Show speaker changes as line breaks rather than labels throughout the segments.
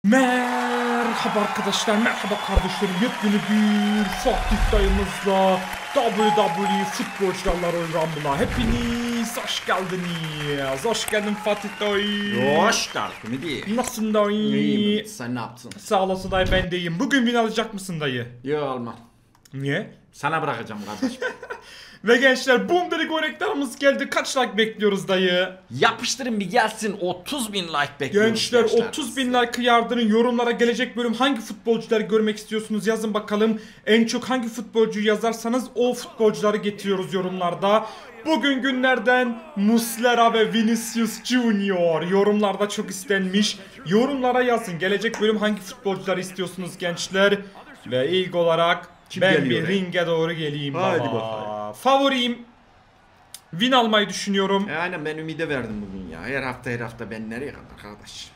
Merhaba arkadaşlar, merhaba kardeşlerim. Yepyeni bir Fatih dayımızla WWE Futbolcular Royal Rumble'a hepiniz hoş geldiniz. Hoş geldin Fatih dayı.
Hoş geldin dayı.
Nasılsın dayı?
İyiyim, sen ne yaptın?
Sağ olasın dayı, ben de iyiyim. Bugün win alacak mısın dayı?
Yok alma.
Niye?
Sana bırakacağım kardeşim.
Ve gençler, Bundesliga reklamımız geldi. Kaç like bekliyoruz dayı?
Yapıştırın bir gelsin, 30.000 like bekliyoruz.
Gençler 30.000 like yardırın. Yorumlara gelecek bölüm hangi futbolcuları görmek istiyorsunuz yazın bakalım. En çok hangi futbolcuyu yazarsanız o futbolcuları getiriyoruz yorumlarda. Bugün günlerden Muslera ve Vinicius Junior yorumlarda çok istenmiş. Yorumlara yazın, gelecek bölüm hangi futbolcuları istiyorsunuz gençler. Ve ilk olarak
kim
ben
geliyor,
bir ringe doğru geleyim
Hadi
baba.
bakalım.
Favorim, win almayı düşünüyorum.
Aynen, ben ümide verdim bugün ya. Her hafta ben nereye kadar kardeş?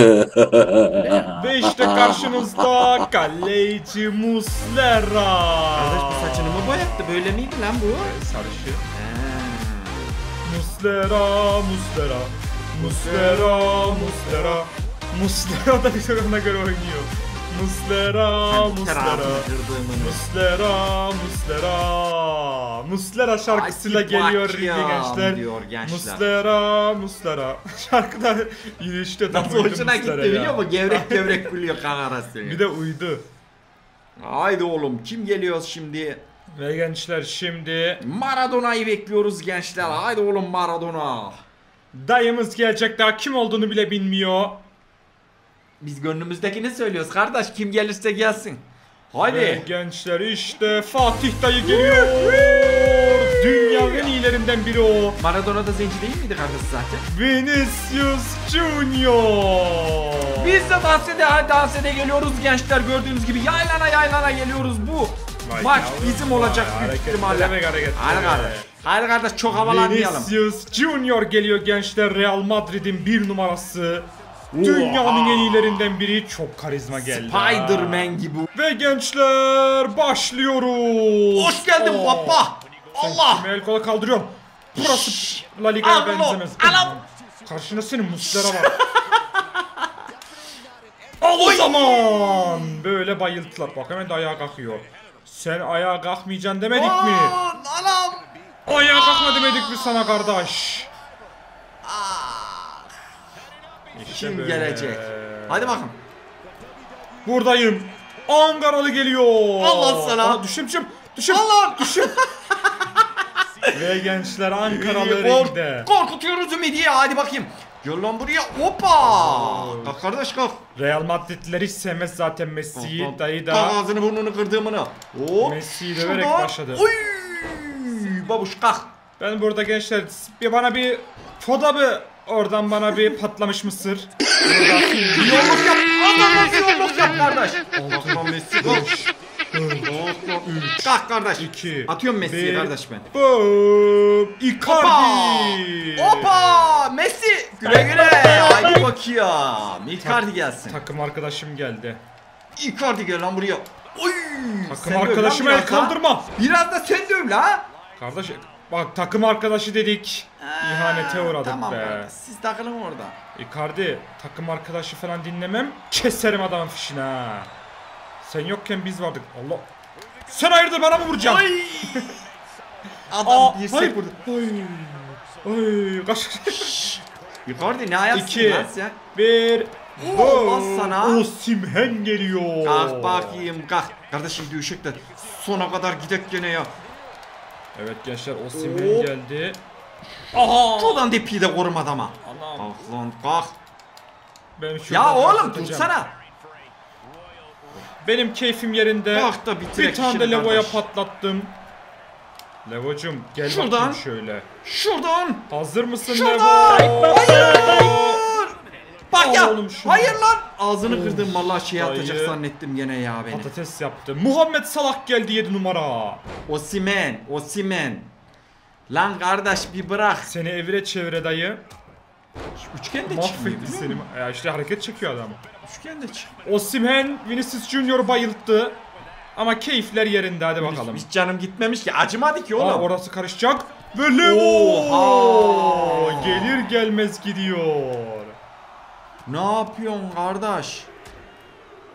Ve işte karşınızda kaleci Muslera.
Kardeş bu saçını mı boyattı? Böyle miydi lan bu?
Sarışı.
Ha.
Muslera, Muslera, Muslera, Muslera. Muslera da bir ona göre oynuyor. Muslera, Muslera, Muslera, Muslera. Muslera şarkısıyla geliyor ringe gençler. Muslera, Muslera. Şarkıda yine işte tam
nasıl hoşuna gitti biliyor musun? Gevrek gevrek gülüyor kan arası.
Bir de uydu.
Haydi oğlum, kim geliyor şimdi?
Ve gençler şimdi
Maradona'yı bekliyoruz gençler. Haydi oğlum Maradona.
dayımız gelecek, daha kim olduğunu bile bilmiyor.
Biz gönlümüzdekini söylüyoruz kardeş, kim gelirse gelsin. Haydi.
Ve gençler işte Fatih dayı geliyor. Dünyanın en iyilerinden biri o.
Maradona da zenci değil miydi kardeş zaten?
Vinicius Junior.
Biz de dans ede geliyoruz gençler, gördüğünüz gibi yaylana geliyoruz bu.
Vay
Maç
yavrum,
bizim olacak büyük ihtimalle. Hadi kardeş. Hadi kardeş, çok havalanmayalım.
Vinicius Junior geliyor gençler, Real Madrid'in bir numarası. Dünyanın en iyilerinden biri, çok karizma geldi.
Spider-Man gibi.
Ve gençler başlıyoruz.
Hoş geldin baba. Allah.
Kime el kola kaldırıyorum. Burası La Liga'ya benzemez. Karşında senin Muslera var. Al o zaman. Böyle bayılttılar. Bak hemen de ayağa kalkıyor. Sen ayağa kalkmayacaksın demedik mi?
Anam.
Ayağa kalkma demedik mi sana kardeş? İşte
Kim
böyle.
gelecek? Hadi bakın.
Buradayım. Ankaralı geliyor.
Allah sana.
Aa, düşüm.
Allah.
Ve gençler Ankaralı ringde.
Korkutuyoruz Ümidi'yi, hadi bakayım. Gel lan buraya, hoppa. Kalk kardeş kalk.
Real Madridliler hiç sevmez zaten Messi'yi. Dayı da
Kalk, ağzını burnunu kırdığımını. Hop.
Messi'yi döverek
Şuradan.
başladı.
Oy. Babuş kalk.
Ben burada gençler bana bir foda bir oradan bana bir patlamış mısır.
Yolluk yap. Adam yolluk yap kardeş. Allah Messi kalk. Kalk kardeş.
2
Atıyorum Messi'yi kardeş ben.
Boom. Icardi.
Hoppa. Messi. Güle güle. Haydi bakayım. Icardi gelsin.
Takım arkadaşım geldi.
Icardi gel lan buraya. Oy.
Takım arkadaşıma el kaldırma.
Biraz da sen döv la.
Kardeş bak, takım arkadaşı dedik. İhanete uğradık
tamam
be.
Kardeş, siz takılın orada.
Icardi, takım arkadaşı falan dinlemem. Keserim adamın fişini ha. Sen yokken biz vardık. Allah. Sen hayırdır, bana mı vuracaksın?
Ay. Adam dirsek vurdu.
Ay, kaç.
Icardi ne ayaksın
2
lan sen?
1
Allah sana.
Osimhen geliyor.
Kalk bakayım kalk. Kardeşim düşük de sona kadar gidek gene ya.
Evet gençler, Osimhen geldi. Aha.
Şuradan depiyi de korumadı ama.
Anam.
Kalk lan kalk.
Ben
Ya oğlum
atacağım.
tutsana.
Benim keyfim yerinde.
Kalk da bitirek
Bir tane
işini
de Levo'ya
kardeş.
patlattım. Levo'cum gel
Şuradan.
bakayım şöyle.
Şuradan.
Hazır mısın
Şuradan.
Levo?
Hayır. Bak ya.
Oğlum şunu.
Hayır lan. Ağzını kırdım vallahi şey
dayı.
atacak zannettim gene ya beni.
Patates yaptı. Muhammed Salah geldi 7 numara.
Osimhen. Lan kardeş bir bırak.
Seni evire çevire dayı.
Üçgen de çıkmıyor
Mahvetti
biliyor
seni.
musun?
Ya işte hareket çekiyor adam.
Üçgen de çık.
Osimhen Vinicius Junior bayılttı. Ama keyifler yerinde, hadi bakalım.
Hiç canım gitmemiş ki, acımadı ki oğlum.
Aa, orası karışacak. Ve Levo
Oha!
gelir gelmez gidiyor.
Ne yapıyorsun kardeş?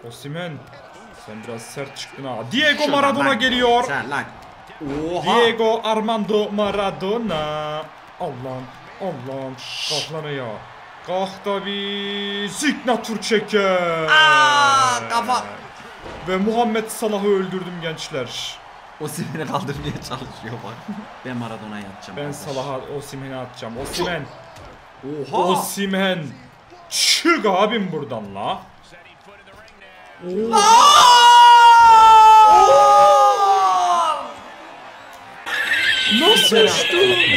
Osimhen. Sen biraz sert çıktın ha. Diego
Şuradan
Maradona
lan.
geliyor.
Sen lan. Oha.
Diego Armando Maradona. Allah'ım. Allah'ım. Kalk lan ya. Kalk da bir signature çeker.
Aa, kafa.
Ve Muhammed Salah'ı öldürdüm gençler.
Osimhen'i kaldırmaya çalışıyor bak. Ben Maradona'ya atacağım.
Ben
kardeş.
Salah'a Osimhen'i atacağım. Osimhen.
Oha.
Osimhen. Çık abim buradan la.
Nasıl uçtu?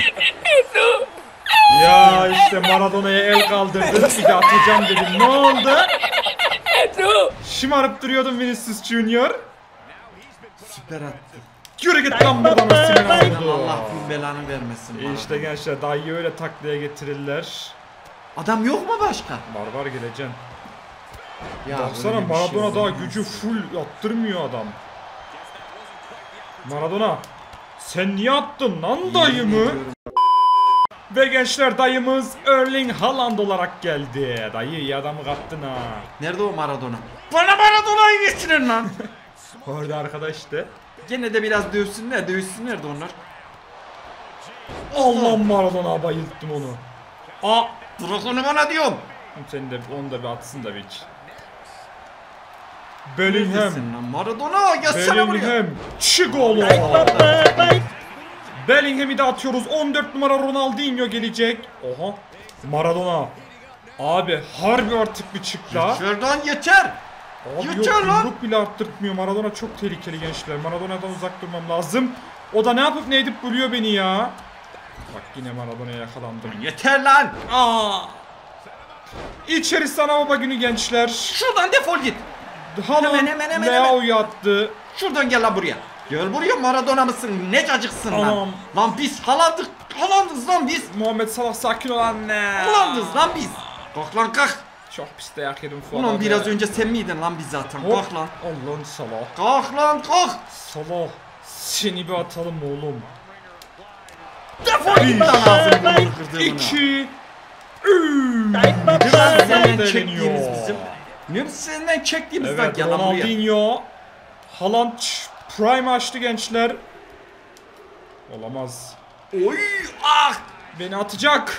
Ya işte Maradona'ya el kaldırdım. Bir de atacağım dedim. Ne oldu? Şımarıp duruyordum Vinicius Junior.
Süper attı.
Yürü git lan buradan Osimhen
Aynen,
aldı.
Allah bin belanı vermesin. Maradona.
İşte gençler daha iyi öyle taklaya getirirler.
Adam yok mu başka?
Var geleceksin.
Ya
Baksana
öyle bir şey
Maradona daha
olmaz.
gücü full attırmıyor adam. Maradona sen niye attın lan dayımı? Ve gençler dayımız Erling Haaland olarak geldi. Dayı iyi adamı kattın ha.
Nerede o Maradona? Bana Maradona'yı getirin lan.
Orada arkadaş işte.
Gene de biraz dövsünler de onlar.
Allah Maradona bayılttım onu. Aa
Bırak onu bana diyorum.
sen de onu da bir atsın da bir. Bellingham.
Neredesin lan Maradona? Gelsene buraya.
Bellingham. Çık oğlum. Bellingham'i de atıyoruz. 14 numara Ronaldinho gelecek. Oha. Maradona. Abi harbi artık bir çık la.
Şuradan yeter.
Abi yok
Yeter lan.
yumruk bile arttırtmıyor. Maradona çok tehlikeli gençler. Maradona'dan uzak durmam lazım. O da ne yapıp ne edip buluyor beni ya. Bak yine Maradona'ya yakalandım.
Yeter lan.
Aa. İçeri sana baba günü gençler.
Şuradan defol git.
Haaland
hemen.
Leao'yu attı.
Şuradan gel lan buraya. Gel buraya Maradona mısın? Ne cacıksın
Anam.
lan. Lan biz Haaland'ız lan biz.
Muhammed Salah sakin ol anne.
Haaland'ız lan biz. Kalk lan kalk.
Çok pis dayak yedim falan.
Ulan biraz önce sen miydin lan biz zaten?
Hop.
Kalk lan.
Allah'ın Salah.
Kalk lan kalk.
Salah. Seni bir atalım oğlum.
Defol git lan ağzını burnunu kırdığımına.
2
Senden çektiğimiz bizim. Ne senden çektiğimiz lan
Evet
gel lan buraya.
Ronaldinho. Haaland prime açtı gençler. Olamaz.
Oy ah.
Beni atacak.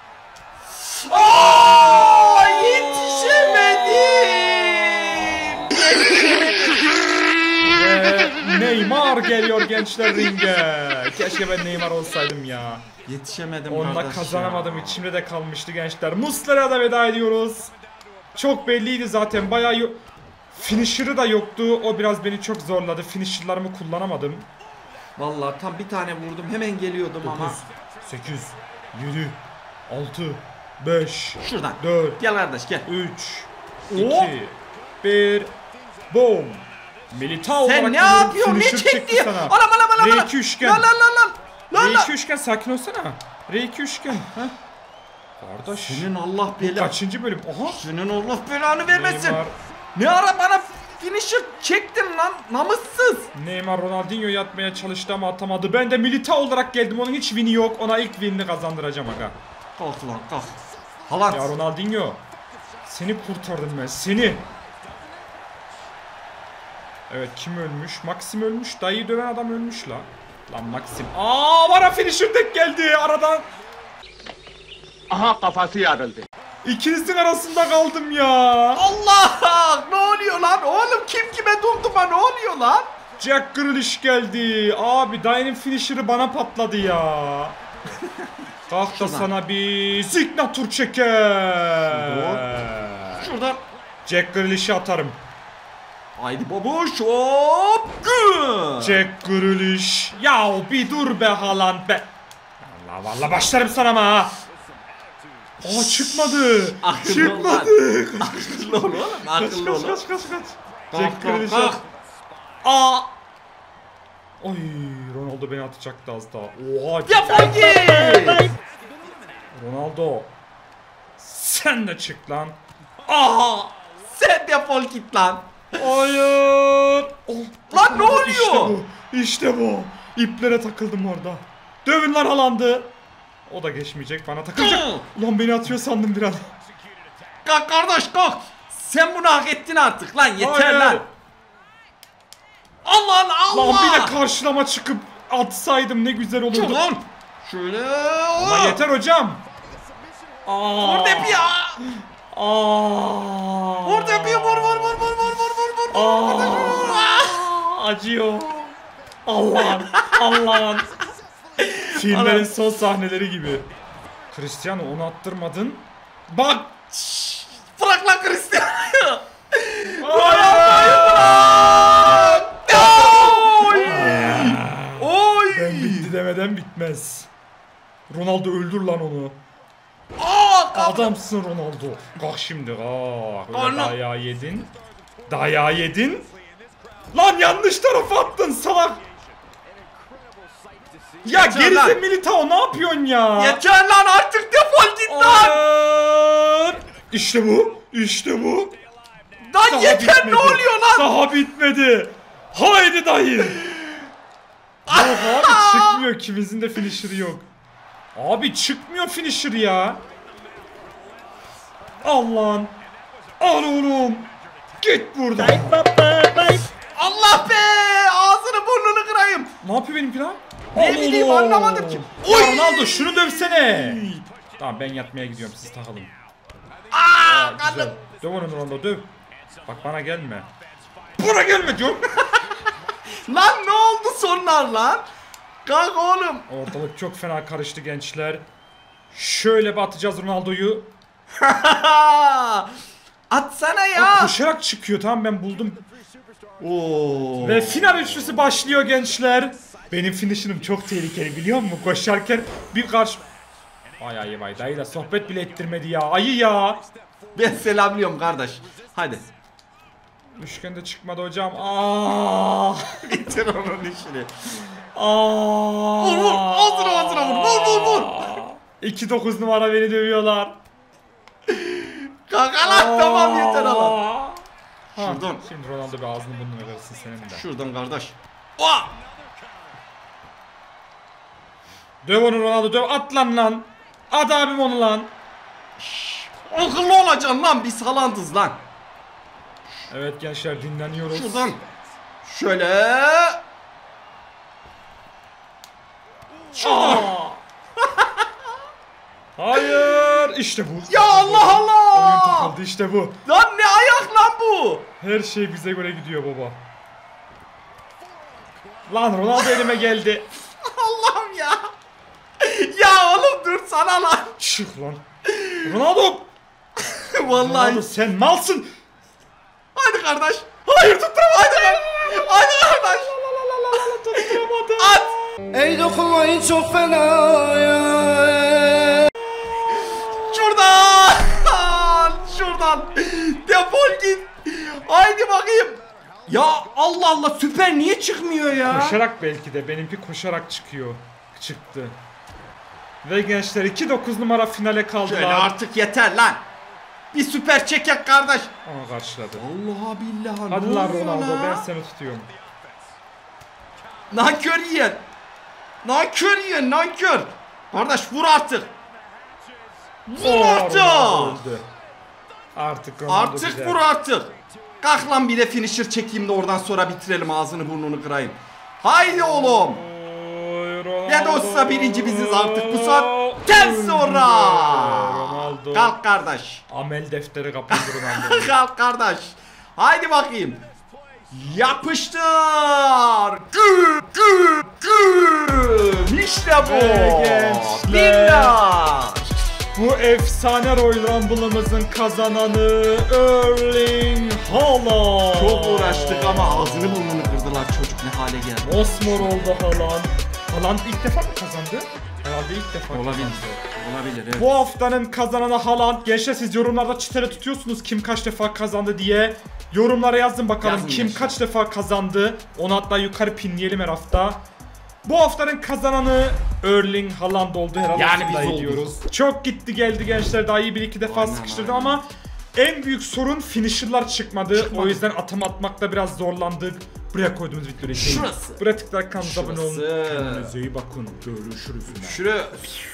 Aa, yetişemedim.
Ve Neymar geliyor gençler ringe. Keşke ben Neymar olsaydım ya.
Yetişemedim
Onunla
kardeş
kazanamadım.
ya.
İçimde de kalmıştı gençler. Muslera'ya da veda ediyoruz. Çok belliydi zaten. Bayağı finisher'ı da yoktu. O biraz beni çok zorladı. Finisher'larımı kullanamadım.
Vallahi tam bir tane vurdum hemen geliyordum ama.
8, 7, 6, 5,
Şuradan.
4,
Gel kardeş gel.
3,
Hop.
2, 1, boom. Militao
Sen
olarak
ne
geliyorum.
yapıyorsun? Ne
Finisher
çekti?
çekti sana.
Alam.
R2 üçgen.
Lan.
R2 üçgen sakin olsana. R2 üçgen. Heh. Kardeş.
Senin Allah
Bu
belanı.
kaçıncı bölüm? Aha.
Senin Allah belanı vermesin.
Neymar,
Ne ara bana finisher çektin lan namussuz.
Neymar Ronaldinho'yu atmaya çalıştı ama atamadı. Ben de Militao olarak geldim. Onun hiç win'i yok. Ona ilk win'ini kazandıracağım aga.
Kalk lan kalk. Haaland.
Ya Ronaldinho. Seni kurtardım ben. Seni. Evet kim ölmüş? Maxim ölmüş. Dayıyı döven adam ölmüş la. Lan Maxim. Aa bana finisher tek geldi aradan.
Aha kafası yarıldı.
İkinizin arasında kaldım ya.
Allah! Ne oluyor lan? Oğlum kim kime dondurma ne oluyor lan?
Jack Grealish geldi. Abi dayının finisher'ı bana patladı ya. Kalk da
Şuradan.
sana bir signature çeker.
Şuradan.
Jack Grealish'i atarım.
Haydi babuş hop. Gol.
Jack Grealish. Ya bir dur be Haaland be. Allah vallahi başlarım sana ama ha. Aa çıkmadı.
Akıllı
Çıkmadı.
Akıllı ol oğlum. Akıllı ol.
Kaç. Jack
Kalk
Grealish.
kalk.
Aa. Oy Ronaldo beni atacaktı az daha. Oha.
Defol git.
Ronaldo. Sen de çık lan. Aa.
Sen defol git lan.
Hayır. Oh,
Lan ne oluyor?
İşte bu. İşte bu. İplere takıldım orada. Dövün lan Haaland'ı. O da geçmeyecek bana takılacak. Lan beni atıyor sandım bir an.
Kalk kardeş kalk. Sen bunu hak ettin artık lan, yeter
Hayır.
lan. Allah Allah.
Lan bir de karşılama çıkıp atsaydım ne güzel olurdu.
Lan. Şöyle.
Ama yeter hocam.
Vur Depi ya. Vur Depi, vur.
Acıyor. Allah'ın. Filmlerin son sahneleri gibi. Cristiano onu attırmadın. Bak.
Bırak lan Cristiano'yu. Oy.
Ben bitti demeden bitmez. Ronaldo öldür lan onu. Adamsın Ronaldo. Kalk şimdi kalk. Öyle dayağı yedin. Lan yanlış tarafa attın salak. Ya
Yeter
gerisi
lan.
Militao ne yapıyorsun ya?
Yeter lan artık, defol git lan.
Hayır. İşte bu.
Lan
Daha
yeter,
bitmedi.
ne oluyor lan?
Daha bitmedi. Haydi dayı. Yok abi çıkmıyor, kimizin de finisher'ı yok. Abi çıkmıyor finisher ya. Allah'ın. Al oğlum. Git buradan.
Allah be, ağzını burnunu kırayım.
Ne yapıyor benimki lan?
Ne
Al
bileyim,
oğlum.
anlamadım ki.
Ya
Oy.
Ronaldo şunu dövsene. Tamam ben yatmaya gidiyorum, siz takılın. Güzel. Döv onu Ronaldo, döv. Bak bana gelme. Bana gelme diyorum.
Lan ne oldu sonlar lan? Kalk oğlum.
Ortalık çok fena karıştı gençler. Şöyle bir atacağız Ronaldo'yu.
Atsana ya.
Koşarak çıkıyor, tamam ben buldum.
Oo.
Ve final üçlüsü başlıyor gençler. Benim finish'im çok tehlikeli biliyor musun? Koşarken bir karşı... Vay dayıyla sohbet bile ettirmedi ya. Ayı ya.
Ben selamlıyorum kardeş. Hadi.
Üçgende çıkmadı hocam. Aaaa.
Bitir onun işini.
Aaaa.
Vur. Ağzına vur. Vur.
2-9 numara beni dövüyorlar.
Kalk lan, tamam yeter lan.
Ha,
Şuradan.
Şimdi Ronaldo bir ağzını burnunu kırsın senin de.
Şuradan kardeş. Oha.
Döv onu Ronaldo, döv, at lan. At abim onu lan.
Akıllı olacaksın lan, biz Haaland'ız lan.
Evet gençler dinleniyoruz.
Şuradan. Şöyle.
Aa! Hayır, işte bu.
Ya Allah Allah.
Oyun takıldı, işte bu.
Lan ne ayak lan bu?
Her şey bize göre gidiyor baba. Lan Ronaldo elime geldi.
Allah'ım ya. Ya oğlum dur sana lan.
Çık lan. Ronaldo.
Vallahi.
Ronaldo sen malsın.
Hadi kardeş.
Hayır tutturamadım.
Hadi kardeş.
Tutturamadım.
At.
Ey dokunmayın çok fena ya.
Şuradan. Defol git. Haydi bakayım. Ya Allah Allah, süper niye çıkmıyor ya?
Koşarak belki de, benimki koşarak çıktı. Ve gençler 2-9 numara finale kaldılar.
Şöyle artık yeter lan. Bir süper çekek kardeş.
Ama karşıladı.
Allah billahi.
Hadi lan Ronaldo, ben seni tutuyorum.
Nankör yiyen. Nankör. Kardeş vur artık. Vur artık.
Ronaldo öldü. Artık Ronaldo
Artık
güzel.
vur artık. Kalk lan, bir de finisher çekeyim de oradan sonra bitirelim, ağzını burnunu kırayım. Haydi oğlum.
Oy, Ronaldo.
Ne de olsa birinci biziz artık bu saatten sonra.
Ronaldo.
Kalk kardeş.
Amel defteri kapandı Ronaldo.
Kalk kardeş. Haydi bakayım. Yapıştır. Güm. İşte bu.
Gençler.
Billah.
Bu efsane Royal Rumble'ımızın kazananı Erling Haaland.
Çok uğraştık ama ağzını burnunu kırdılar, çocuk ne hale geldi.
Mosmor oldu Haaland. Haaland ilk defa mı kazandı? Herhalde ilk defa
Olabilir.
kazandı.
Olabilir evet.
Bu haftanın kazananı Haaland. Gençler siz yorumlarda çitere tutuyorsunuz kim kaç defa kazandı diye. Yorumlara yazın bakalım
Yazın
kim
gençler.
kaç defa kazandı. Onu hatta yukarı pinleyelim her hafta. Bu haftanın kazananı Erling Haaland oldu herhalde.
Yani biz
iddia
olduk.
ediyoruz. Çok gitti geldi gençler, daha iyi bir iki defa
Aynen,
sıkıştırdım
aynen.
ama en büyük sorun finisher'lar çıkmadı. O yüzden atam atmakta biraz zorlandık. Buraya koyduğumuz videoyu izleyin.
Şurası.
Buraya tıklayarak kanalımıza abone olun.
Şurası.
Kendinize iyi bakın. Görüşürüz.
Şuraya.